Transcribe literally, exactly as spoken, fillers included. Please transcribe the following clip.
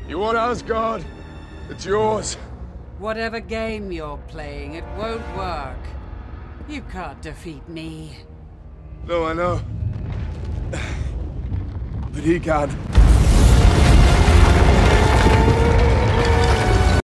You want Asgard? It's yours. Whatever game you're playing, it won't work. You can't defeat me. No, I know. But he can.